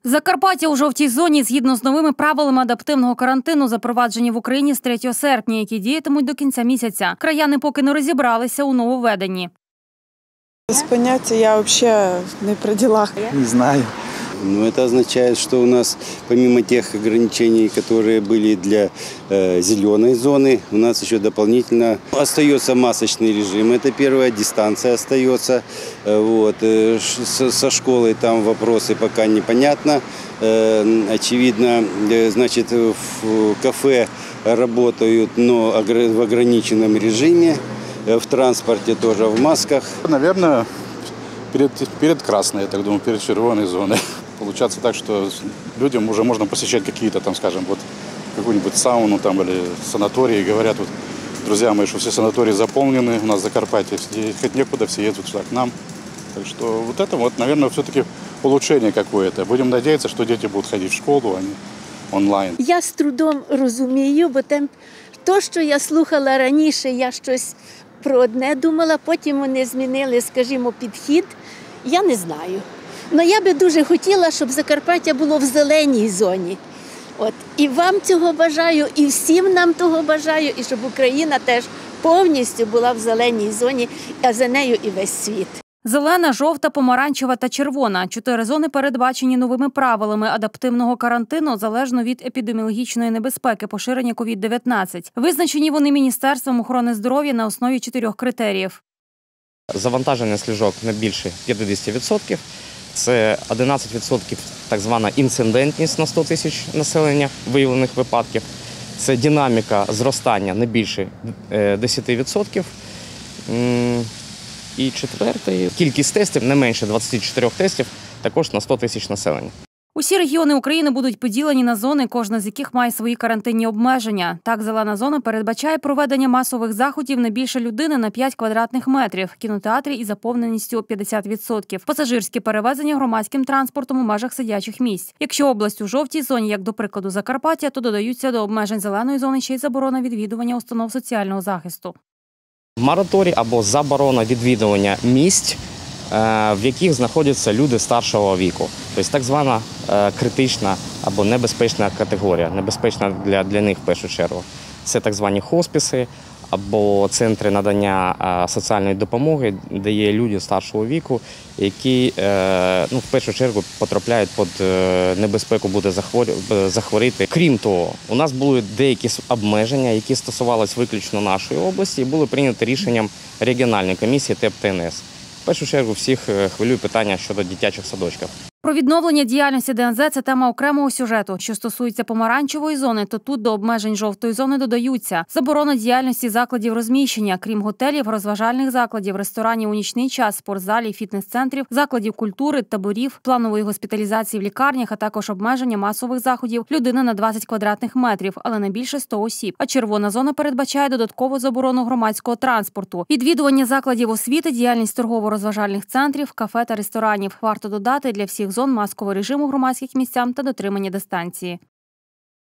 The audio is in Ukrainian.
Закарпаття у жовтій зоні згідно з новими правилами адаптивного карантину, запроваджені в Україні з 3 серпня, які діятимуть до кінця місяця. Краяни поки не розібралися у нововведенні. Без понятия, я вообще не при делах. Не знаю. Это означает, что у нас помимо тех ограничений, которые были для зеленой зоны, у нас еще дополнительно остается масочный режим. Это первая, дистанция остается. Вот. Со школой там вопросы пока непонятно. Очевидно, значит, в кафе работают, но в ограниченном режиме. В транспорте тоже в масках. Наверное, перед красной, я так думаю, перед червоной зоной. Получается так, что людям уже можно посещать какие-то там, скажем, вот какую-нибудь сауну там или санатории. Говорят, вот, друзья мои, что все санатории заполнены, у нас в Закарпатье, хоть некуда, все едут сюда к нам. Так что вот это вот, наверное, все-таки улучшение какое-то. Будем надеяться, что дети будут ходить в школу, а не онлайн. Я з трудом розумію, бо то, що я слухала раніше, я щось про одне думала, потім вони змінили, скажімо, підхід. Я не знаю. Але я би дуже хотіла, щоб Закарпаття було в зеленій зоні. І вам цього бажаю, і всім нам того бажаю, і щоб Україна теж повністю була в зеленій зоні, а за нею і весь світ. Зелена, жовта, помаранчева та червона. 4 зони передбачені новими правилами адаптивного карантину залежно від епідеміологічної небезпеки поширення COVID-19. Визначені вони Міністерством охорони здоров'я на основі 4 критеріїв. Завантаження з ліжок не більше 50%. Це 11% так звана інцидентність на 100 тисяч населення виявлених випадків. Це динаміка зростання не більше 10%. І четвертий – кількість тестів не менше 24 тестів, також на 100 тисяч населення. Усі регіони України будуть поділені на зони, кожна з яких має свої карантинні обмеження. Так, зелена зона передбачає проведення масових заходів не більше людини на 5 квадратних метрів, кінотеатрі із заповненістю 50%, пасажирські перевезення громадським транспортом у межах сидячих місць. Якщо область у жовтій зоні, як до прикладу Закарпаття, то додаються до обмежень зеленої зони ще й заборона відвідування установ соціального захисту. Мораторій або заборона відвідування місць, в яких знаходяться люди старшого віку. Тобто так звана критична або небезпечна категорія, небезпечна для них в першу чергу. Це так звані хосписи або центри надання соціальної допомоги, де є люди старшого віку, які в першу чергу потрапляють під небезпеку буде захворіти. Крім того, у нас були деякі обмеження, які стосувалися виключно нашої області і були прийняті рішенням регіональної комісії ТЕП-ТНС. В першу чергу всіх хвилює питання щодо дитячих садочків. Про відновлення діяльності ДНЗ – це тема окремого сюжету. Що стосується помаранчевої зони, то тут до обмежень жовтої зони додаються заборона діяльності закладів розміщення, крім готелів, розважальних закладів, ресторанів у нічний час, спортзалів, фітнес-центрів, закладів культури, таборів, планової госпіталізації в лікарнях, а також обмеження масових заходів людини на 20 квадратних метрів, але не більше 100 осіб. А червона зона передбачає додаткову заборону громадського транспорту, відвідування закладів освіти, діяльність торгово-розважальних центрів, кафе та ресторанів. Варто додати, для всіх зон масковий режим у громадських місцях та дотримання дистанції.